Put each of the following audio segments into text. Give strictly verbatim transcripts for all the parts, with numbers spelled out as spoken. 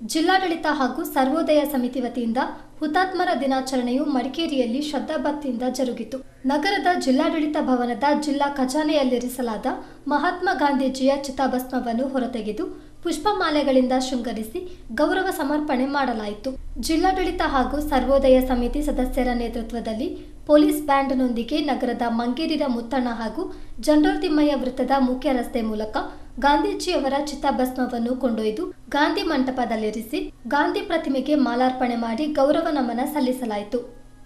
ಜಿಲ್ಲಾಡಳಿತ ಹಾಗೂ ಸರ್ವೋದಯ ಸಮಿತಿ ವತಿಯಿಂದ ಹುತಾತ್ಮರ ದಿನಾಚರಣೆಯು ಮಡಿಕೇರಿಯಲ್ಲಿ ಶ್ರದ್ಧಾಭಕ್ತಿಯಿಂದ ಜರುಗಿತು. ನಗರದ ಜಿಲ್ಲಾಡಳಿತ ಭವನದ ಜಿಲ್ಲಾ ಖಜಾನೆಯಲ್ಲಿರಿಸಲಾದ ಮಹಾತ್ಮ ಗಾಂಧೀಜಿಯ ಚಿತಾಭಸ್ಮವನ್ನು ಹೊರತೆಗೆದು ಪುಷ್ಪಮಾಲೆಗಳಿಂದ ಶೃಂಗರಿಸಿ ಗೌರವ ಸಮರ್ಪಣೆ ಮಾಡಲಾಯಿತು. ಜಿಲ್ಲಾಡಳಿತ ಹಾಗೂ ಸರ್ವೋದಯ ಸಮಿತಿ ಸದಸ್ಯರ ನೇತೃತ್ವದಲ್ಲಿ ಪೊಲೀಸ್ ಬ್ಯಾಂಡ್ನೊಂದಿಗೆ ನಗರದ ಮಂಗೇರಿರ ಮುತ್ತಣ್ಣ ಹಾಗೂ ಜನರಲ್ ತಿಮ್ಮಯ್ಯ ವೃತ್ತದ ಮುಖ್ಯ ರಸ್ತೆ ಮೂಲಕ ಗಾಂಧೀಜಿಯವರ ಚಿತಾಭಸ್ಮವನ್ನು ಕೊಂಡೊಯ್ದು ಗಾಂಧಿ ಮಂಟಪದಲ್ಲಿರಿಸಿ ಗಾಂಧಿ ಪ್ರತಿಮೆಗೆ ಮಾಲಾರ್ಪಣೆ ಮಾಡಿ ಗೌರವ ನಮನ ಸಲ್ಲಿಸಲಾಯಿತು.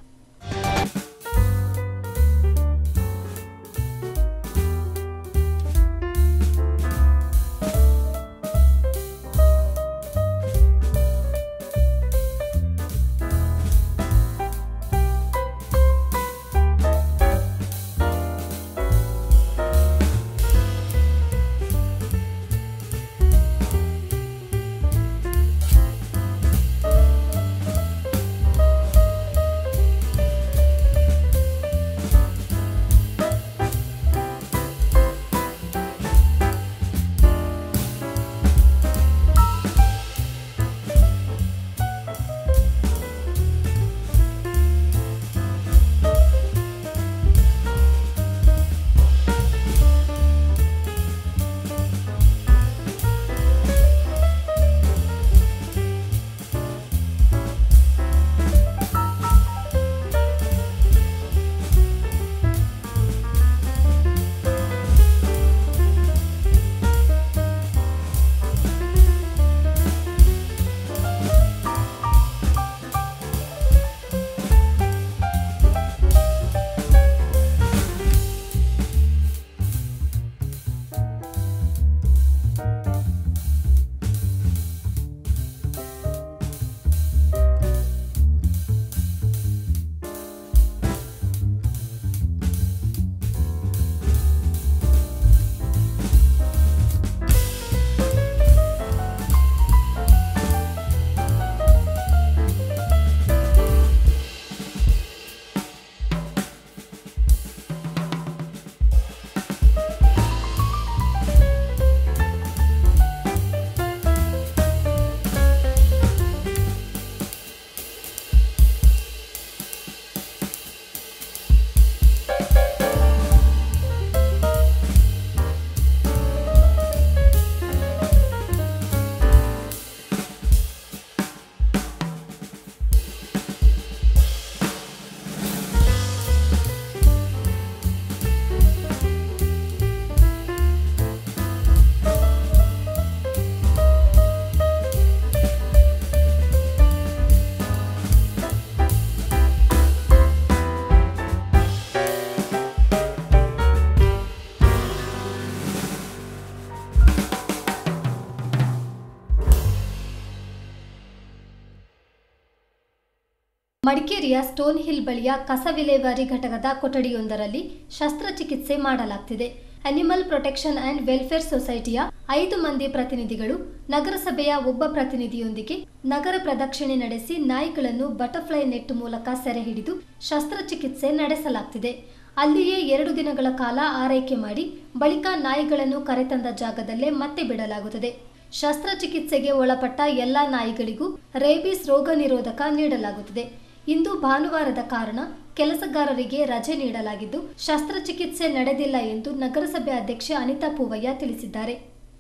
ಮಡಿಕೇರಿಯ ಸ್ಟೋನ್ ಹಿಲ್ ಬಳಿಯ ಕಸ ವಿಲೇವಾರಿ ಘಟಕದ ಕೊಠಡಿಯೊಂದರಲ್ಲಿ ಶಸ್ತ್ರಚಿಕಿತ್ಸೆ ಮಾಡಲಾಗುತ್ತಿದೆ. ಅನಿಮಲ್ ಪ್ರೊಟೆಕ್ಷನ್ ಅಂಡ್ ವೆಲ್ಫೇರ್ ಸೊಸೈಟಿಯ ಐದು ಮಂದಿ ಪ್ರತಿನಿಧಿಗಳು ನಗರಸಭೆಯ ಒಬ್ಬ ಪ್ರತಿನಿಧಿಯೊಂದಿಗೆ ನಗರ ಪ್ರದಕ್ಷಿಣೆ ನಡೆಸಿ ನಾಯಿಗಳನ್ನು ಬಟರ್ಫ್ಲೈ ನೆಟ್ ಮೂಲಕ ಸೆರೆ ಹಿಡಿದು ಶಸ್ತ್ರಚಿಕಿತ್ಸೆ ನಡೆಸಲಾಗುತ್ತಿದೆ. ಅಲ್ಲಿಯೇ ಎರಡು ದಿನಗಳ ಕಾಲ ಆರೈಕೆ ಮಾಡಿ ಬಳಿಕ ನಾಯಿಗಳನ್ನು ಕರೆತಂದ ಜಾಗದಲ್ಲೇ ಮತ್ತೆ ಬಿಡಲಾಗುತ್ತದೆ. ಶಸ್ತ್ರಚಿಕಿತ್ಸೆಗೆ ಒಳಪಟ್ಟ ಎಲ್ಲಾ ನಾಯಿಗಳಿಗೂ ರೇಬಿಸ್ ರೋಗ ನಿರೋಧಕ ನೀಡಲಾಗುತ್ತದೆ. ಇಂದು ಭಾನುವಾರದ ಕಾರಣ ಕೆಲಸಗಾರರಿಗೆ ರಜೆ ನೀಡಲಾಗಿದ್ದು ಶಸ್ತ್ರಚಿಕಿತ್ಸೆ ನಡೆದಿಲ್ಲ ಎಂದು ನಗರಸಭೆ ಅಧ್ಯಕ್ಷೆ ಅನಿತಾ ಪೂವಯ್ಯ ತಿಳಿಸಿದ್ದಾರೆ.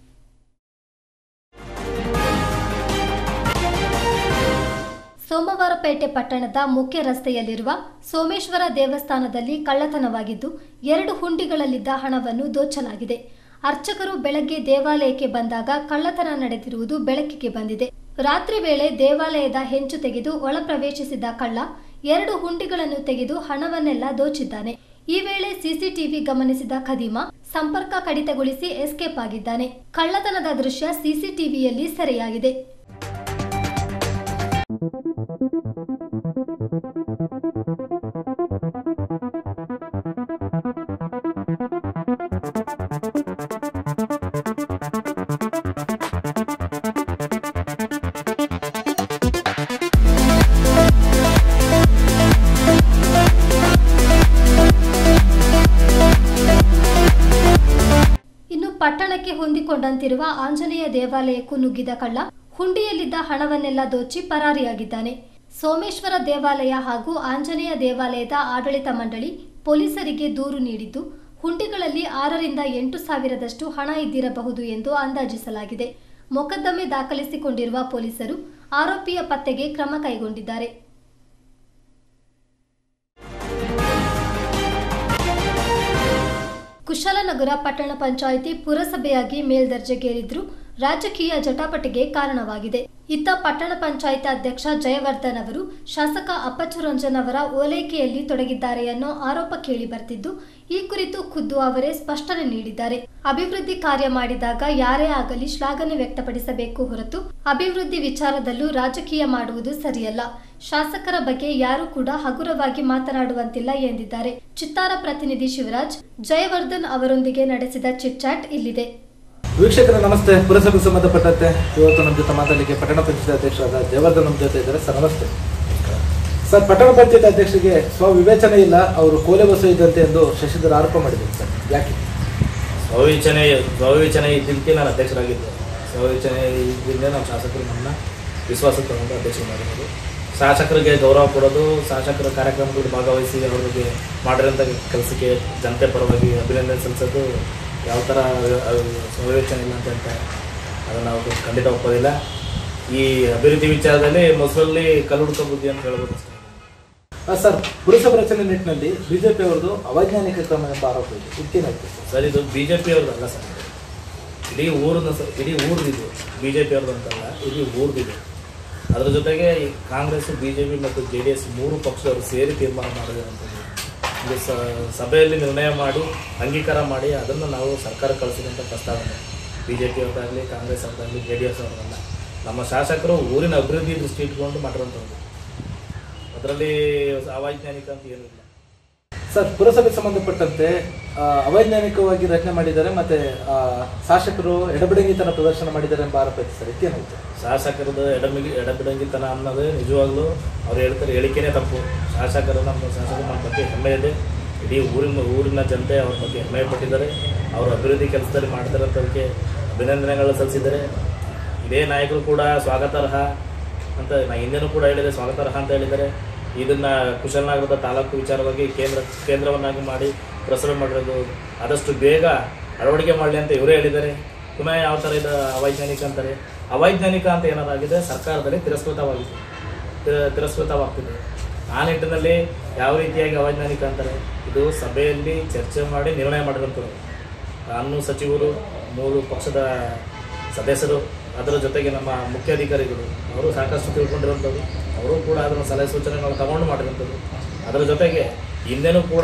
ಸೋಮವಾರಪೇಟೆ ಪಟ್ಟಣದ ಮುಖ್ಯ ರಸ್ತೆಯಲ್ಲಿರುವ ಸೋಮೇಶ್ವರ ದೇವಸ್ಥಾನದಲ್ಲಿ ಕಳ್ಳತನವಾಗಿದ್ದು ಎರಡು ಹುಂಡಿಗಳಲ್ಲಿದ್ದ ಹಣವನ್ನು ದೋಚಲಾಗಿದೆ. ಅರ್ಚಕರು ಬೆಳಗ್ಗೆ ದೇವಾಲಯಕ್ಕೆ ಬಂದಾಗ ಕಳ್ಳತನ ನಡೆದಿರುವುದು ಬೆಳಕಿಗೆ ಬಂದಿದೆ. ರಾತ್ರಿ ವೇಳೆ ದೇವಾಲಯದ ಹೆಂಚು ತೆಗೆದು ಒಳ ಪ್ರವೇಶಿಸಿದ ಕಳ್ಳ ಎರಡು ಹುಂಡಿಗಳನ್ನು ತೆಗೆದು ಹಣವನ್ನೆಲ್ಲ ದೋಚಿದ್ದಾನೆ. ಈ ವೇಳೆ ಸಿಸಿಟಿವಿ ಗಮನಿಸಿದ ಖದೀಮ ಸಂಪರ್ಕ ಕಡಿತಗೊಳಿಸಿ ಎಸ್ಕೇಪ್ ಆಗಿದ್ದಾನೆ. ಕಳ್ಳತನದ ದೃಶ್ಯ ಸಿಸಿಟಿವಿಯಲ್ಲಿ ಸೆರೆಯಾಗಿದೆ. ಪಟ್ಟಣಕ್ಕೆ ಹೊಂದಿಕೊಂಡಂತಿರುವ ಆಂಜನೇಯ ದೇವಾಲಯಕ್ಕೂ ನುಗ್ಗಿದ ಕಳ್ಳ ಹುಂಡಿಯಲ್ಲಿದ್ದ ಹಣವನ್ನೆಲ್ಲ ದೋಚಿ ಪರಾರಿಯಾಗಿದ್ದಾನೆ. ಸೋಮೇಶ್ವರ ದೇವಾಲಯ ಹಾಗೂ ಆಂಜನೇಯ ದೇವಾಲಯದ ಆಡಳಿತ ಮಂಡಳಿ ಪೊಲೀಸರಿಗೆ ದೂರು ನೀಡಿದ್ದು, ಹುಂಡಿಗಳಲ್ಲಿ ಆರರಿಂದ ಎಂಟು ಸಾವಿರದಷ್ಟು ಹಣ ಇದ್ದಿರಬಹುದು ಎಂದು ಅಂದಾಜಿಸಲಾಗಿದೆ. ಮೊಕದ್ದಮೆ ದಾಖಲಿಸಿಕೊಂಡಿರುವ ಪೊಲೀಸರು ಆರೋಪಿಯ ಪತ್ತೆಗೆ ಕ್ರಮ ಕೈಗೊಂಡಿದ್ದಾರೆ. ಕುಶಾಲನಗರ ಪಟ್ಟಣ ಪಂಚಾಯಿತಿ ಪುರಸಭೆಯಾಗಿ ಮೇಲ್ದರ್ಜೆಗೇರಿದ್ರೂ ರಾಜಕೀಯ ಜಟಾಪಟಿಗೆ ಕಾರಣವಾಗಿದೆ. ಇತ್ತ ಪಟ್ಟಣ ಪಂಚಾಯಿತಿ ಅಧ್ಯಕ್ಷ ಜಯವರ್ಧನ್ ಅವರು ಶಾಸಕ ಅಪ್ಪಚ್ಚು ರಂಜನ್ ಅವರ ಓಲೈಕೆಯಲ್ಲಿ ತೊಡಗಿದ್ದಾರೆ ಅನ್ನೋ ಆರೋಪ ಕೇಳಿ ಬರ್ತಿದ್ದು, ಈ ಕುರಿತು ಖುದ್ದು ಅವರೇ ಸ್ಪಷ್ಟನೆ ನೀಡಿದ್ದಾರೆ. ಅಭಿವೃದ್ಧಿ ಕಾರ್ಯ ಮಾಡಿದಾಗ ಯಾರೇ ಆಗಲಿ ಶ್ಲಾಘನೆ ವ್ಯಕ್ತಪಡಿಸಬೇಕು ಹೊರತು ಅಭಿವೃದ್ಧಿ ವಿಚಾರದಲ್ಲೂ ರಾಜಕೀಯ ಮಾಡುವುದು ಸರಿಯಲ್ಲ. ಶಾಸಕರ ಬಗ್ಗೆ ಯಾರು ಕೂಡ ಹಗುರವಾಗಿ ಮಾತನಾಡುವಂತಿಲ್ಲ ಎಂದಿದ್ದಾರೆ. ಚಿತ್ತಾರ ಪ್ರತಿನಿಧಿ ಶಿವರಾಜ್ ಜಯವರ್ಧನ್ ಅವರೊಂದಿಗೆ ನಡೆಸಿದ ಚಿಟ್ ಚಾಟ್ ಇಲ್ಲಿದೆ. ವೀಕ್ಷಕರ ನಮಸ್ತೆ. ಪುರಸಭೆಗೆ ಸಂಬಂಧಪಟ್ಟಂತೆ ಇವತ್ತು ನಮ್ಮ ಜೊತೆ ಮಾತಾಡಲಿಕ್ಕೆ ಪಟ್ಟಣ ಪಂಚಾಯತ್ ಅಧ್ಯಕ್ಷರಾದ ಜಯವರ್ಧನ್ ನಮ್ಮ ಜೊತೆ ಇದ್ದಾರೆ. ಸರ್ ನಮಸ್ತೆ. ಸರ್, ಪಟ್ಟಣ ಪಂಚಾಯತ್ ಅಧ್ಯಕ್ಷರಿಗೆ ಸ್ವವಿವೇಚನೆ ಇಲ್ಲ, ಅವರು ಕೋಲೆ ಬಸ ಇದ್ದಂತೆ ಎಂದು ಶಶಿಧರ್ ಆರೋಪ ಮಾಡಿದ್ದಾರೆ. ಸರ್, ಯಾಕೆ? ಸ್ವವಿವೇಚನೆ ಸ್ವವಿವೇಚನೆ ಇದ್ದಕ್ಕೆ ನಾನು ಅಧ್ಯಕ್ಷರಾಗಿದ್ದೆ. ಸ್ವವಿವೇಚನೆ ಇದ್ದಿಂದ ನಮ್ಮ ಶಾಸಕರು ನನ್ನ ವಿಶ್ವಾಸ ತಗೊಂಡು ಅಧ್ಯಕ್ಷರು ಮಾಡಿರೋದು. ಶಾಸಕರಿಗೆ ಗೌರವ ಕೊಡೋದು, ಶಾಸಕರ ಕಾರ್ಯಕ್ರಮದಲ್ಲಿ ಭಾಗವಹಿಸಿ ಅವರಿಗೆ ಮಾಡಿರೋಂಥ ಕೆಲಸಕ್ಕೆ ಜನತೆ ಪರವಾಗಿ ಅಭಿನಂದನೆ ಸಲ್ಲಿಸೋದು ಯಾವ ಥರ ಸ್ವವಿವೇಚನೆ ಇಲ್ಲ ಅಂತ ಅದನ್ನು ನಾವು ಖಂಡಿತ ಒಪ್ಪೋದಿಲ್ಲ. ಈ ಅಭಿವೃದ್ಧಿ ವಿಚಾರದಲ್ಲಿ ಮೊಸರಲ್ಲಿ ಕಲ್ಲು ಹುಡುಕ ಬುದ್ಧಿ ಅಂತ ಹೇಳ್ಬೋದು ಅಷ್ಟೇ. ಸರ್, ಪುರಸಭೆ ರಚನೆ ನಿಟ್ಟಿನಲ್ಲಿ ಬಿಜೆಪಿ ಅವರದು ಅವೈಜ್ಞಾನಿಕ ಕ್ರಮ ಎಂಬ ಆರೋಪ ಇದೆ. ಇದಕ್ಕೇನಾಗ್ತದೆ ಸರ್? ಇದು ಬಿ ಜೆ ಪಿ ಅವ್ರದ್ದಲ್ಲ ಸರ್, ಇಡೀ ಊರನ್ನ ಸರ್ ಇಡೀ ಊರ್ದಿದ್ದು ಬಿ ಜೆ ಪಿ ಅವ್ರದ್ದು ಅಂತಲ್ಲ, ಇಡೀ ಊರ್ದಿದೆ. ಅದರ ಜೊತೆಗೆ ಕಾಂಗ್ರೆಸ್, ಬಿ ಜೆ ಪಿ ಮತ್ತು ಜೆ ಡಿ ಎಸ್ ಮೂರು ಪಕ್ಷದವರು ಸೇರಿ ತೀರ್ಮಾನ ಮಾಡಿದಂಥದ್ದು. ಇದು ಸಭೆಯಲ್ಲಿ ನಿರ್ಣಯ ಮಾಡಿ ಅಂಗೀಕಾರ ಮಾಡಿ ಅದನ್ನು ನಾವು ಸರ್ಕಾರ ಕಳಿಸಿದಂಥ ಪ್ರಸ್ತಾವನೆ. ಬಿ ಜೆ ಪಿ ಅವ್ರದ್ದಾಗಲಿ, ಕಾಂಗ್ರೆಸ್ ಅವ್ರದ್ದಾಗಲಿ, ಜೆ ಡಿ ಎಸ್ ಅವ್ರದ್ದಲ್ಲ. ನಮ್ಮ ಶಾಸಕರು ಊರಿನ ಅಭಿವೃದ್ಧಿ ದೃಷ್ಟಿ ಇಟ್ಕೊಂಡು ಮಾಡಿರೋಂಥದ್ದು. ಅದರಲ್ಲಿ ಅವೈಜ್ಞಾನಿಕ ಅಂತ ಏನೂ ಇಲ್ಲ. ಸರ್, ಪುರಸಭೆಗೆ ಸಂಬಂಧಪಟ್ಟಂತೆ ಅವೈಜ್ಞಾನಿಕವಾಗಿ ರಚನೆ ಮಾಡಿದ್ದಾರೆ, ಮತ್ತೆ ಶಾಸಕರು ಎಡಬಿಡಂಗಿತನ ಪ್ರದರ್ಶನ ಮಾಡಿದ್ದಾರೆ ಎಂಬ ಆರೋಪ ಇದೆ. ಸರ್, ಇದಕ್ಕೇನಾಯ್ತು? ಶಾಸಕರದ ಎಡಮಿಗಿ ಎಡಬಿಡಂಗಿತನ ಅನ್ನೋದು ನಿಜವಾಗ್ಲೂ ಅವ್ರು ಹೇಳ್ತಾರೆ, ಹೇಳಿಕೆನೇ ತಪ್ಪು. ಶಾಸಕರು ನಮ್ಮ ಶಾಸಕರು ನಮ್ಮ ಬಗ್ಗೆ ಹೆಮ್ಮೆ ಇದೆ. ಇಡೀ ಊರಿನ ಊರಿನ ಜನತೆ ಅವ್ರ ಬಗ್ಗೆ ಹೆಮ್ಮೆ ಪಟ್ಟಿದ್ದಾರೆ. ಅವರು ಅಭಿವೃದ್ಧಿ ಕೆಲಸದಲ್ಲಿ ಮಾಡ್ತಾರಂಥದಕ್ಕೆ ಅಭಿನಂದನೆಗಳು ಸಲ್ಲಿಸಿದ್ದಾರೆ. ಇದೇ ನಾಯಕರು ಕೂಡ ಸ್ವಾಗತಾರ್ಹ ಅಂತ ನಾ ಹಿಂದೆನೂ ಕೂಡ ಹೇಳಿದೆ, ಸ್ವಾಗತಾರ್ಹ ಅಂತ ಹೇಳಿದ್ದಾರೆ. ಇದನ್ನು ಕುಶಾಲನಗರದ ತಾಲೂಕು ವಿಚಾರವಾಗಿ ಕೇಂದ್ರ ಕೇಂದ್ರವನ್ನಾಗಿ ಮಾಡಿ ಪ್ರಸಾರ ಮಾಡಿರೋದು ಆದಷ್ಟು ಬೇಗ ಅಳವಡಿಕೆ ಮಾಡಲಿ ಅಂತ ಇವರೇ ಹೇಳಿದ್ದಾರೆ. ಪುನಃ ಯಾವ ಥರ ಇದು ಅವೈಜ್ಞಾನಿಕ ಅಂತಾರೆ? ಅವೈಜ್ಞಾನಿಕ ಅಂತ ಏನಾದಾಗಿದೆ ಸರ್ಕಾರದಲ್ಲಿ ತಿರಸ್ಕೃತವಾಗಿದೆ ತಿರಸ್ಕೃತವಾಗ್ತಿದೆ. ಆ ನಿಟ್ಟಿನಲ್ಲಿ ಯಾವ ರೀತಿಯಾಗಿ ಅವೈಜ್ಞಾನಿಕ ಅಂತಾರೆ? ಇದು ಸಭೆಯಲ್ಲಿ ಚರ್ಚೆ ಮಾಡಿ ನಿರ್ಣಯ ಮಾಡಿರುವಂಥದ್ದು. ಕಾನೂನು ಸಚಿವರು, ಮೂರು ಪಕ್ಷದ ಸದಸ್ಯರು, ಅದರ ಜೊತೆಗೆ ನಮ್ಮ ಮುಖ್ಯಾಧಿಕಾರಿಗಳು ಅವರು ಸಾಕಷ್ಟು ತಿಳ್ಕೊಂಡಿರುವಂಥದ್ದು. ಅವರು ಕೂಡ ಅದನ್ನು ಸಲಹೆ ಸೂಚನೆಗಳು ತಗೊಂಡು ಮಾಡಿರುವಂಥದ್ದು. ಅದರ ಜೊತೆಗೆ ಹಿಂದೆನೂ ಕೂಡ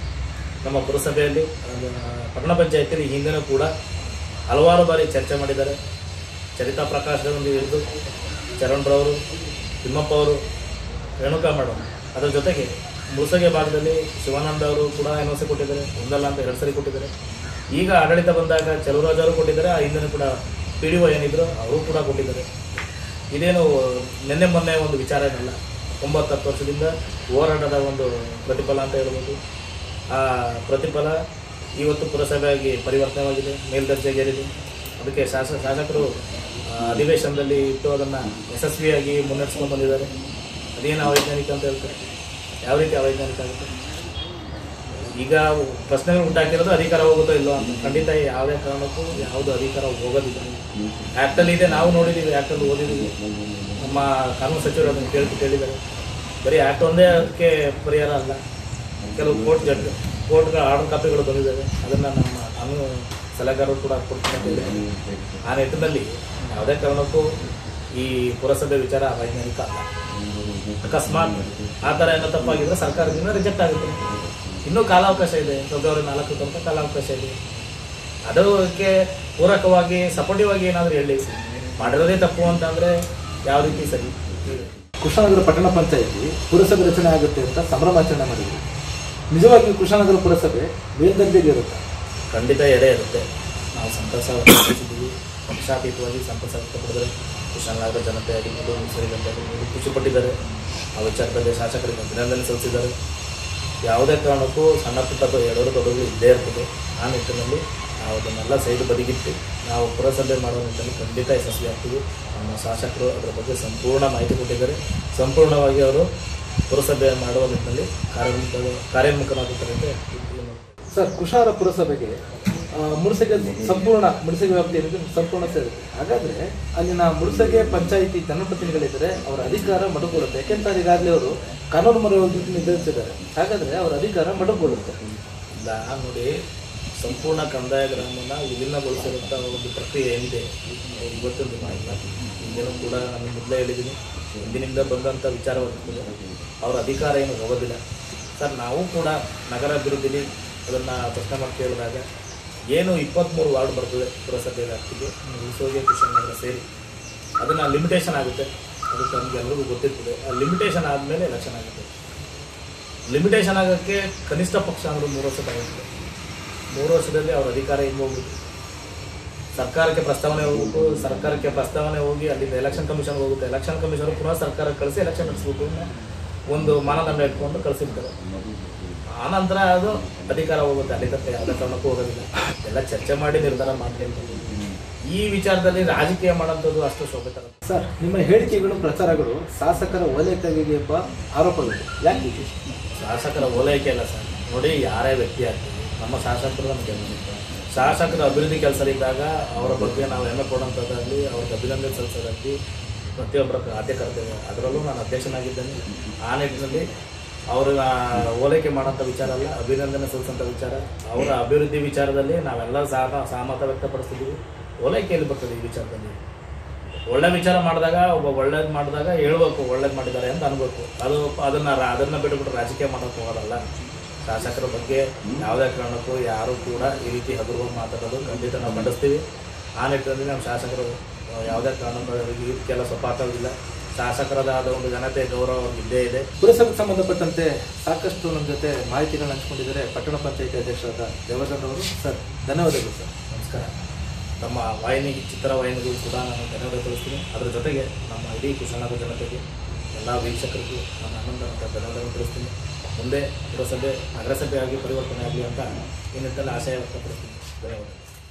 ನಮ್ಮ ಪುರಸಭೆಯಲ್ಲಿ ಪಟ್ಟಣ ಪಂಚಾಯತಿಯಲ್ಲಿ ಹಿಂದೆನೂ ಕೂಡ ಹಲವಾರು ಬಾರಿ ಚರ್ಚೆ ಮಾಡಿದ್ದಾರೆ. ಚರಿತಾ ಪ್ರಕಾಶದಿಂದ ಹಿಡಿದು ಚರಣರವರು, ತಿಮ್ಮಪ್ಪ ಅವರು, ರೇಣುಕಾ ಮೇಡಮ್, ಅದರ ಜೊತೆಗೆ ಮುಳಸಗೆ ಭಾಗದಲ್ಲಿ ಶಿವಾನಂದ ಅವರು ಕೂಡ ಎನ್ ಸಿ ಕೊಟ್ಟಿದ್ದಾರೆ. ಒಂದಲ್ಲ ಅಂತ ಎರಡು ಸರಿ ಕೊಟ್ಟಿದ್ದಾರೆ. ಈಗ ಆಡಳಿತ ಬಂದಾಗ ಚಲುವರಾಜ್ ಅವರು ಕೊಟ್ಟಿದ್ದಾರೆ. ಆ ಹಿಂದೆನೂ ಕೂಡ ಪಿ ಡಿ ಒ ಏನಿದ್ರು ಅವರು ಕೂಡ ಕೊಟ್ಟಿದ್ದಾರೆ. ಇದೇನು ನಿನ್ನೆ ಮೊನ್ನೆ ಒಂದು ವಿಚಾರ ಏನಲ್ಲ, ಒಂಬತ್ತು ಹತ್ತು ವರ್ಷದಿಂದ ಹೋರಾಟದ ಒಂದು ಪ್ರತಿಫಲ ಅಂತ ಹೇಳ್ಬೋದು. ಆ ಪ್ರತಿಫಲ ಇವತ್ತು ಪುರಸಭೆಯಾಗಿ ಪರಿವರ್ತನೆಯಾಗಿದೆ, ಮೇಲ್ದರ್ಜೆಗೇರಿದೆ. ಅದಕ್ಕೆ ಶಾಸ ಶಾಸಕರು ಅಧಿವೇಶನದಲ್ಲಿ ಇಟ್ಟು ಅದನ್ನು ಯಶಸ್ವಿಯಾಗಿ ಮುನ್ನಡೆಸ್ಕೊಂಡು ಬಂದಿದ್ದಾರೆ. ಅದೇನು ಅವೈಜ್ಞಾನಿಕ ಅಂತ ಹೇಳ್ತಾರೆ? ಯಾವ ರೀತಿ ಅವೈಜ್ಞಾನಿಕ ಆಗುತ್ತೆ? ಈಗ ಪ್ರಶ್ನೆಗಳು ಉಂಟಾಕಿರೋದು ಅಧಿಕಾರ ಹೋಗುತ್ತೋ ಇಲ್ಲೋ ಅಂತ. ಖಂಡಿತ ಯಾವುದೇ ಕಾರಣಕ್ಕೂ ಯಾವುದು ಅಧಿಕಾರ ಹೋಗೋದಿಲ್ಲ. ಆ್ಯಕ್ಟಲ್ಲಿ ಇದೆ, ನಾವು ನೋಡಿದ್ದೀವಿ, ಆ್ಯಕ್ಟಲ್ಲಿ ಓದಿದ್ದೀವಿ. ನಮ್ಮ ಕಾನೂನು ಸಚಿವರು ಅದನ್ನು ಕೇಳಿ ಕೇಳಿದ್ದಾರೆ. ಬರೀ ಆ್ಯಕ್ಟ್ ಒಂದೇ ಅದಕ್ಕೆ ಪರಿಹಾರ ಅಲ್ಲ. ಕೆಲವು ಕೋರ್ಟ್ ಜಡ್ಜ್ ಕೋರ್ಟ್ಗಳ ಆರ್ಡರ್ ಕಾಪಿಗಳು ಬಂದಿದ್ದಾವೆ. ಅದನ್ನು ನಮ್ಮ ಕಾನೂನು ಸಲಹೆಗಾರರು ಕೂಡ ಕೊಡ್ತಿದ್ದಾರೆ. ಆ ನಿಟ್ಟಿನಲ್ಲಿ ಯಾವುದೇ ಕಾರಣಕ್ಕೂ ಈ ಪುರಸಭೆ ವಿಚಾರ ಅವೈಜ್ಞಾನಿಕ ಅಲ್ಲ. ಅಕಸ್ಮಾತ್ ಆ ಥರ ಏನೋ ತಪ್ಪಾಗಿದ್ದರೆ ಸರ್ಕಾರದಿಂದ ರಿಜೆಕ್ಟ್ ಆಗುತ್ತೆ. ಇನ್ನೂ ಕಾಲಾವಕಾಶ ಇದೆ, ಫೆಬ್ರವರಿ ನಾಲ್ಕು ತನಕ ಕಾಲಾವಕಾಶ ಇದೆ. ಅದಕ್ಕೆ ಪೂರಕವಾಗಿ ಸಪೋರ್ಟಿವ್ ಆಗಿ ಏನಾದರೂ ಹೇಳಿ ಮಾಡಿರೋದೇ ತಪ್ಪು ಅಂತಂದರೆ ಯಾವ ರೀತಿ ಸರಿ? ಕುಶಾಲನಗರ ಪಟ್ಟಣ ಪಂಚಾಯಿತಿ ಪುರಸಭೆ ರಚನೆ ಆಗುತ್ತೆ ಅಂತ ಸಂಭ್ರಮಾಚರಣೆ ಮಾಡಿದ್ವಿ. ನಿಜವಾಗಿ ಕುಶಾಲನಗರ ಪುರಸಭೆ ಮೇಲ್ದರ್ಜೆಗೆ ಇರುತ್ತೆ? ಖಂಡಿತ ಎಡೆ ಇರುತ್ತೆ. ನಾವು ಸಂತಸ ವ್ಯಕ್ತಪಡಿಸಿದ್ದೀವಿ. ಪಕ್ಷಾತೀತವಾಗಿ ಸಂತಸ ವ್ಯಕ್ತಪಡಿದರೆ ಕುಶಾಲನಗರ ಜನತೆ ಆಗಿರ್ಬೋದು, ಸೇರಿದಂತೆ ಖುಷಿಪಟ್ಟಿದ್ದಾರೆ. ಆ ವಿಚಾರದಲ್ಲಿ ಶಾಸಕರಿಗೆ ಅಭಿನಂದನೆ ಸಲ್ಲಿಸಿದ್ದಾರೆ. ಯಾವುದೇ ಕಾರಣಕ್ಕೂ ಸಣ್ಣ ಪುಟ್ಟ ಎರಡೂರು ದೊಡ್ಡಗಳು ಇದ್ದೇ ಇರ್ತದೆ. ಆ ನಿಟ್ಟಿನಲ್ಲಿ ನಾವು ಅದನ್ನೆಲ್ಲ ಸೈಡು ಬದಿಗಿಟ್ಟು ನಾವು ಪುರಸಭೆ ಮಾಡುವ ನಿಟ್ಟಿನಲ್ಲಿ ಖಂಡಿತ ಯಶಸ್ವಿ ಆಗ್ತೀವಿ. ನಮ್ಮ ಶಾಸಕರು ಅದರ ಬಗ್ಗೆ ಸಂಪೂರ್ಣ ಮಾಹಿತಿ ಕೊಟ್ಟಿದ್ದಾರೆ. ಸಂಪೂರ್ಣವಾಗಿ ಅವರು ಪುರಸಭೆ ಮಾಡುವ ನಿಟ್ಟಿನಲ್ಲಿ ಕಾರ್ಯೋನ್ಮುಖ ಕಾರ್ಯೋನ್ಮುಖನಾಗುತ್ತಾರೆ ಅಂತ. ಸರ್, ಕುಶಾರ ಪುರಸಭೆಗೆ ಮುಡ್ಸಗೆ ಸಂಪೂರ್ಣ ಮುಡ್ಸಗೆ ವ್ಯಾಪ್ತಿ ಏನಿದೆ ಸಂಪೂರ್ಣ ಸೇರುತ್ತೆ. ಹಾಗಾದರೆ ಅಲ್ಲಿನ ಮುಡ್ಸಗೆ ಪಂಚಾಯಿತಿ ಜನಪ್ರತಿನಿಧಿಗಳಿದ್ದರೆ ಅವರ ಅಧಿಕಾರ ಮಡುಗೊಳ್ಳುತ್ತೆ. ಯಾಕೆಂತಾರೆ ಈಗಾಗಲೇ ಅವರು ಕಾನೂನು ಮೊರೆ ಹೋಗಿ ನಿರ್ಧರಿಸಿದ್ದಾರೆ. ಹಾಗಾದರೆ ಅವರ ಅಧಿಕಾರ ಮಡುಗೊಳ್ಳುತ್ತೆ. ಇಲ್ಲ ನೋಡಿ, ಸಂಪೂರ್ಣ ಕಂದಾಯ ಗ್ರಾಮನ ವಿಲೀನಗೊಳಿಸಿರುವಂಥ ಒಂದು ಪ್ರಕ್ರಿಯೆ ಏನಿದೆ ಇವತ್ತೊಂದು ಮಾಡಿಲ್ಲ. ಹಿಂದೇನೂ ಕೂಡ ನಾನು ಮೊದಲೇ ಹೇಳಿದ್ದೀನಿ, ಹಿಂದಿನಿಂದ ಬಂದಂಥ ವಿಚಾರವಾಗಿರ್ತದೆ. ಅವರ ಅಧಿಕಾರ ಏನು ಹೋಗೋದಿಲ್ಲ. ಸರ್, ನಾವು ಕೂಡ ನಗರ ಅಭಿವೃದ್ಧಿಲಿ ಅದನ್ನು ಪ್ರಶ್ನೆ ಮಾಡಿ ಕೇಳಿದಾಗ ಏನು ಇಪ್ಪತ್ತ್ಮೂರು ವಾರ್ಡ್ ಬರ್ತದೆ ಪುರಸಭೆ ವ್ಯಾಪ್ತಿಗೆ, ಹುಣಸೋಗೆ ಕುಶಾಲನಗರ ಸೇರಿ, ಅದನ್ನು ಲಿಮಿಟೇಷನ್ ಆಗುತ್ತೆ. ಅದಕ್ಕೆ ನಮಗೆ ಎಲ್ಲರಿಗೂ ಗೊತ್ತಿರ್ತದೆ. ಆ ಲಿಮಿಟೇಷನ್ ಆದಮೇಲೆ ಎಲೆಕ್ಷನ್ ಆಗುತ್ತೆ. ಲಿಮಿಟೇಷನ್ ಆಗೋಕ್ಕೆ ಕನಿಷ್ಠ ಪಕ್ಷ ಅಂದರೆ ಮೂರು ವರ್ಷ ತಗೊಳ್ತದೆ. ಮೂರು ವರ್ಷದಲ್ಲಿ ಅವ್ರ ಅಧಿಕಾರ ಹೆಂಗೆ ಹೋಗ್ಬೇಕು? ಸರ್ಕಾರಕ್ಕೆ ಪ್ರಸ್ತಾವನೆ ಹೋಗ್ಬೇಕು. ಸರ್ಕಾರಕ್ಕೆ ಪ್ರಸ್ತಾವನೆ ಹೋಗಿ ಅಲ್ಲಿಂದ ಎಲೆಕ್ಷನ್ ಕಮಿಷನ್ಗೆ ಹೋಗುತ್ತೆ. ಎಲೆಕ್ಷನ್ ಕಮಿಷನ್ ಪುನಃ ಸರ್ಕಾರಕ್ಕೆ ಕಳಿಸಿ ಎಲೆಕ್ಷನ್ ನಡೆಸಬೇಕು ಒಂದು ಮಾನದಂಡ ಇಟ್ಕೊಂಡು ಕಳಿಸಿರ್ತಾರೆ. ಆನಂತರ ಅದು ಅಧಿಕಾರ ಹೋಗುತ್ತೆ. ಅಲ್ಲಿ ತಕ್ಕ ಯಾವುದೇ ಕಾರಣಕ್ಕೂ ಹೋಗೋದಿಲ್ಲ. ಎಲ್ಲ ಚರ್ಚೆ ಮಾಡಿ ನಿರ್ಧಾರ ಮಾಡ್ತೀನಿ. ಈ ವಿಚಾರದಲ್ಲಿ ರಾಜಕೀಯ ಮಾಡೋಂಥದ್ದು ಅಷ್ಟು ಶೋಭೆ ತರ. ಸರ್, ನಿಮ್ಮ ಹೇಳಿಕೆಗಳು ಪ್ರಚಾರಗಳು ಶಾಸಕರ ಓಲೈಕೆಗೆ ಎಂಬ ಆರೋಪಗಳು ಯಾಕೆ? ಶಾಸಕರ ಓಲೈಕೆ ಅಲ್ಲ ಸರ್. ನೋಡಿ, ಯಾರೇ ವ್ಯಕ್ತಿ ಆಗ್ತೀವಿ, ನಮ್ಮ ಶಾಸಕರು ನಮಗೆ ಶಾಸಕರ ಅಭಿವೃದ್ಧಿ ಕೆಲಸರಿದ್ದಾಗ ಅವರ ಬಗ್ಗೆ ನಾವು ಹೆಮ್ಮೆ ಕೊಡೋಂಥದ್ದಾಗಲಿ, ಅವ್ರಿಗೆ ಅಭಿನಂದನೆ ಸಲ್ಲಿಸೋದಾಗಲಿ ಪ್ರತಿಯೊಬ್ಬರ ಆದ್ಯ ಕರ್ತವ್ಯ. ಅದರಲ್ಲೂ ನಾನು ಅಧ್ಯಕ್ಷನಾಗಿದ್ದೇನೆ. ಆ ನಿಟ್ಟಿನಲ್ಲಿ ಅವ್ರನ್ನ ಓಲೈಕೆ ಮಾಡೋಂಥ ವಿಚಾರ ಅಲ್ಲ, ಅಭಿನಂದನೆ ಸಲ್ಲಿಸೋಂಥ ವಿಚಾರ. ಅವರ ಅಭಿವೃದ್ಧಿ ವಿಚಾರದಲ್ಲಿ ನಾವೆಲ್ಲ ಸಹ ಸಹಮತ ವ್ಯಕ್ತಪಡಿಸ್ತಿದ್ದೀವಿ. ಓಲೈಕೆಯಲ್ಲಿ ಬರ್ತದೆ ಈ ವಿಚಾರದಲ್ಲಿ. ಒಳ್ಳೆ ವಿಚಾರ ಮಾಡಿದಾಗ ಒಬ್ಬ ಒಳ್ಳೇದು ಮಾಡಿದಾಗ ಹೇಳ್ಬೇಕು, ಒಳ್ಳೇದು ಮಾಡಿದ್ದಾರೆ ಅಂತ ಅನ್ಬೇಕು. ಅದು ಅದನ್ನು ಅದನ್ನು ಬಿಟ್ಟುಬಿಟ್ಟು ರಾಜಕೀಯ ಮಾಡೋಕ್ಕೆ ಹೋಗೋದಲ್ಲ. ಶಾಸಕರ ಬಗ್ಗೆ ಯಾವುದೇ ಕಾರಣಕ್ಕೂ ಯಾರೂ ಕೂಡ ಈ ರೀತಿ ಹಗುರವಾಗಿ ಮಾತಾಡೋದು ಖಂಡಿತ ನಾವು ಖಂಡಿಸ್ತೀವಿ. ಆ ನಿಟ್ಟಿನಲ್ಲಿ ನಮ್ಮ ಶಾಸಕರು ಯಾವುದೇ ಕಾರಣಕ್ಕೂ ಇದಕ್ಕೆಲ್ಲ ಸಪಾತವಿಲ್ಲ. ಶಾಸಕರಾದ ಒಂದು ಜನತೆ ಗೌರವ ಇದ್ದೇ ಇದೆ. ಪುರಸಭೆಗೆ ಸಂಬಂಧಪಟ್ಟಂತೆ ಸಾಕಷ್ಟು ನಮ್ಮ ಜೊತೆ ಮಾಹಿತಿಗಳನ್ನು ಹಂಚಿಕೊಂಡಿದ್ದಾರೆ ಪಟ್ಟಣ ಪಂಚಾಯಿತಿ ಅಧ್ಯಕ್ಷರಾದ ಜಯವರ್ಧನ್ ಅವರು. ಸರ್, ಧನ್ಯವಾದಗಳು ಸರ್. ನಮಸ್ಕಾರ. ನಮ್ಮ ವಾಹಿನಿ ಚಿತ್ರ ವಾಹಿನಿಗೂ ಕೂಡ ನಾನು ಧನ್ಯವಾದ ತಿಳಿಸ್ತೀನಿ. ಅದರ ಜೊತೆಗೆ ನಮ್ಮ ಇಡೀ ಕುಶಾಲನಗರ ಜನತೆಗೆ ಎಲ್ಲ ವೀಕ್ಷಕರಿಗೂ ನಾನು ಆನಂದ ಅಂತ ಧನ್ಯವಾದ ತಿಳಿಸ್ತೀನಿ. ಮುಂದೆ ಪುರಸಭೆ ನಗರಸಭೆಯಾಗಿ ಪರಿವರ್ತನೆ ಆಗಲಿ ಅಂತ ಈ ನಿಟ್ಟಿನಲ್ಲಿ ಆಶಯ ವ್ಯಕ್ತಪಡಿಸ್ತೀನಿ. ಧನ್ಯವಾದ.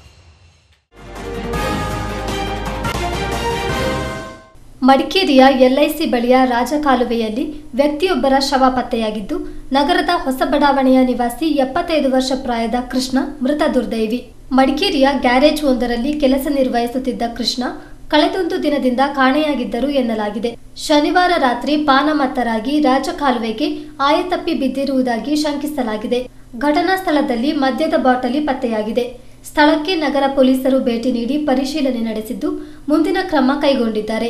ಮಡಿಕೇರಿಯ ಎಲ್ಐಸಿ ಬಳಿಯ ರಾಜಕಾಲುವೆಯಲ್ಲಿ ವ್ಯಕ್ತಿಯೊಬ್ಬರ ಶವ ಪತ್ತೆಯಾಗಿದ್ದು, ನಗರದ ಹೊಸ ಬಡಾವಣೆಯ ನಿವಾಸಿ ಎಪ್ಪತ್ತೈದು ವರ್ಷ ಪ್ರಾಯದ ಕೃಷ್ಣ ಮೃತ ದುರ್ದೈವಿ. ಮಡಿಕೇರಿಯ ಗ್ಯಾರೇಜ್ ಒಂದರಲ್ಲಿ ಕೆಲಸ ನಿರ್ವಹಿಸುತ್ತಿದ್ದ ಕೃಷ್ಣ ಕಳೆದೊಂದು ದಿನದಿಂದ ಕಾಣೆಯಾಗಿದ್ದರು ಎನ್ನಲಾಗಿದೆ. ಶನಿವಾರ ರಾತ್ರಿ ಪಾನಮತ್ತರಾಗಿ ರಾಜಕಾಲುವೆಗೆ ಆಯತಪ್ಪಿ ಬಿದ್ದಿರುವುದಾಗಿ ಶಂಕಿಸಲಾಗಿದೆ. ಘಟನಾ ಸ್ಥಳದಲ್ಲಿ ಮದ್ಯದ ಬಾಟಲಿ ಪತ್ತೆಯಾಗಿದೆ. ಸ್ಥಳಕ್ಕೆ ನಗರ ಪೊಲೀಸರು ಭೇಟಿ ನೀಡಿ ಪರಿಶೀಲನೆ ನಡೆಸಿದ್ದು ಮುಂದಿನ ಕ್ರಮ ಕೈಗೊಂಡಿದ್ದಾರೆ.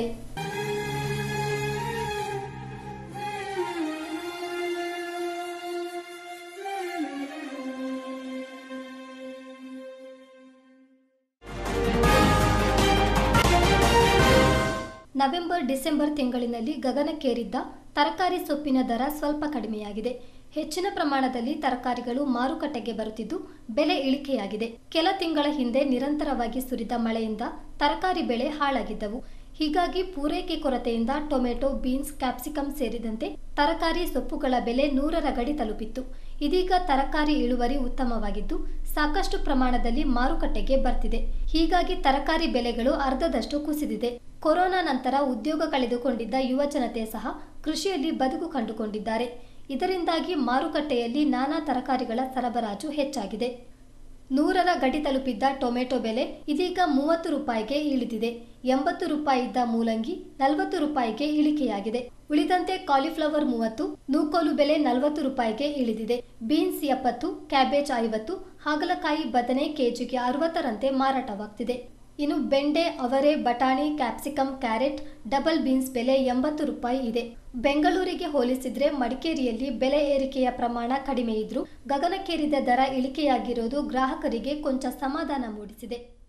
ನವೆಂಬರ್ ಡಿಸೆಂಬರ್ ತಿಂಗಳಿನಲ್ಲಿ ಗಗನಕ್ಕೇರಿದ್ದ ತರಕಾರಿ ಸೊಪ್ಪಿನ ದರ ಸ್ವಲ್ಪ ಕಡಿಮೆಯಾಗಿದೆ. ಹೆಚ್ಚಿನ ಪ್ರಮಾಣದಲ್ಲಿ ತರಕಾರಿಗಳು ಮಾರುಕಟ್ಟೆಗೆ ಬರುತ್ತಿದ್ದು ಬೆಲೆ ಇಳಿಕೆಯಾಗಿದೆ. ಕೆಲ ತಿಂಗಳ ಹಿಂದೆ ನಿರಂತರವಾಗಿ ಸುರಿದ ಮಳೆಯಿಂದ ತರಕಾರಿ ಬೆಳೆ ಹಾಳಾಗಿದ್ದವು. ಹೀಗಾಗಿ ಪೂರೈಕೆ ಕೊರತೆಯಿಂದ ಟೊಮೆಟೊ, ಬೀನ್ಸ್, ಕ್ಯಾಪ್ಸಿಕಮ್ ಸೇರಿದಂತೆ ತರಕಾರಿ ಸೊಪ್ಪುಗಳ ಬೆಲೆ ನೂರರ ಗಡಿ ತಲುಪಿತ್ತು. ಇದೀಗ ತರಕಾರಿ ಇಳುವರಿ ಉತ್ತಮವಾಗಿದ್ದು ಸಾಕಷ್ಟು ಪ್ರಮಾಣದಲ್ಲಿ ಮಾರುಕಟ್ಟೆಗೆ ಬರ್ತಿದೆ. ಹೀಗಾಗಿ ತರಕಾರಿ ಬೆಲೆಗಳು ಅರ್ಧದಷ್ಟು ಕುಸಿದಿದೆ. ಕೊರೋನಾ ನಂತರ ಉದ್ಯೋಗ ಕಳೆದುಕೊಂಡಿದ್ದ ಯುವ ಜನತೆ ಸಹ ಕೃಷಿಯಲ್ಲಿ ಬದುಕು ಕಂಡುಕೊಂಡಿದ್ದಾರೆ. ಇದರಿಂದಾಗಿ ಮಾರುಕಟ್ಟೆಯಲ್ಲಿ ನಾನಾ ತರಕಾರಿಗಳ ಸರಬರಾಜು ಹೆಚ್ಚಾಗಿದೆ. ನೂರರ ಗಡಿ ತಲುಪಿದ್ದ ಟೊಮೆಟೊ ಬೆಲೆ ಇದೀಗ ಮೂವತ್ತು ರೂಪಾಯಿಗೆ ಇಳಿದಿದೆ. ಎಂಬತ್ತು ರೂಪಾಯಿ ಇದ್ದ ಮೂಲಂಗಿ ನಲವತ್ತು ರೂಪಾಯಿಗೆ ಇಳಿಕೆಯಾಗಿದೆ. ಉಳಿದಂತೆ ಕಾಲಿಫ್ಲವರ್ ಮೂವತ್ತು, ನೂಕೋಲು ಬೆಲೆ ನಲವತ್ತು ರೂಪಾಯಿಗೆ ಇಳಿದಿದೆ. ಬೀನ್ಸ್ ಎಪ್ಪತ್ತು, ಕ್ಯಾಬೇಜ್ ಐವತ್ತು, ಹಾಗಲಕಾಯಿ, ಬದನೆ ಕೆಜಿಗೆ ಅರವತ್ತರಂತೆ ಮಾರಾಟವಾಗ್ತಿದೆ. ಇನ್ನು ಬೆಂಡೆ, ಅವರೆ, ಬಟಾಣಿ, ಕ್ಯಾಪ್ಸಿಕಮ್, ಕ್ಯಾರೆಟ್, ಡಬಲ್ ಬೀನ್ಸ್ ಬೆಲೆ ಎಂಬತ್ತು ರೂಪಾಯಿ ಇದೆ. ಬೆಂಗಳೂರಿಗೆ ಹೋಲಿಸಿದ್ರೆ ಮಡಿಕೇರಿಯಲ್ಲಿ ಬೆಲೆ ಏರಿಕೆಯ ಪ್ರಮಾಣ ಕಡಿಮೆ ಇದ್ರೂ ಗಗನಕ್ಕೇರಿದ ದರ ಇಳಿಕೆಯಾಗಿರೋದು ಗ್ರಾಹಕರಿಗೆ ಕೊಂಚ ಸಮಾಧಾನ ಮೂಡಿಸಿದೆ.